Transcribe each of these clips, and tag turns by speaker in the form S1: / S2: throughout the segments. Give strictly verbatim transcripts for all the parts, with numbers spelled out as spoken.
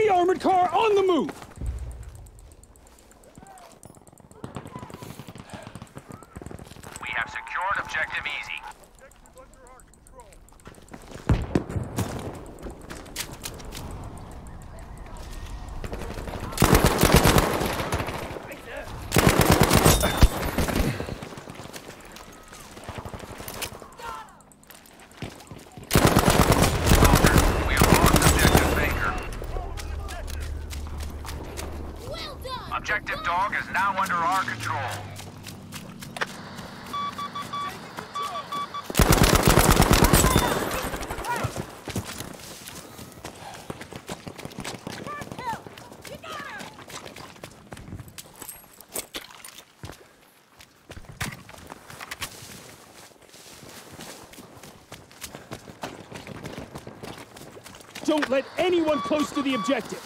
S1: Enemy armored car on the move!
S2: We have secured objective easy. Objective Dog is now under our control.
S1: Don't let anyone close to the objective!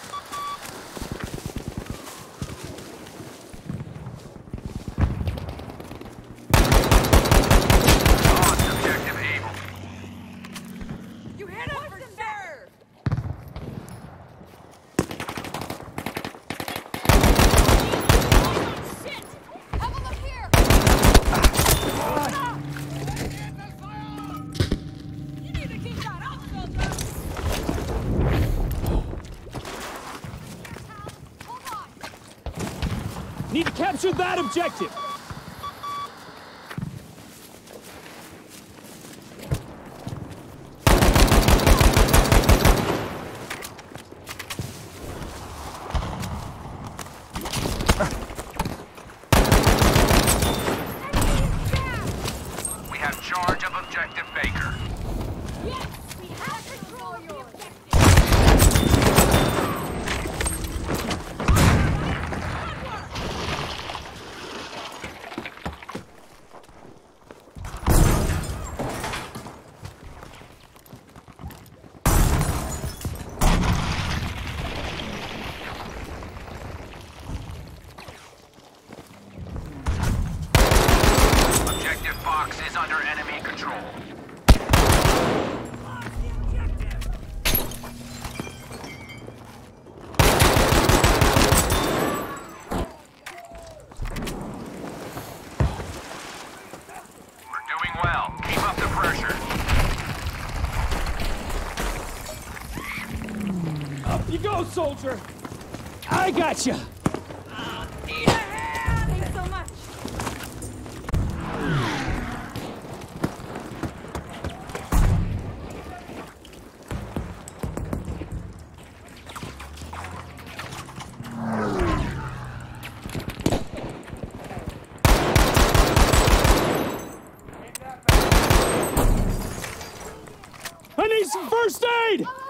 S1: Need to capture that objective!
S2: We have charge of objective Baker.
S3: Yes, we have control of the objective.
S2: Is under enemy control. We're doing well. Keep up the pressure.
S1: Up you go, soldier! I gotcha!
S3: Need a hand! Thanks so much.
S1: I need some first aid!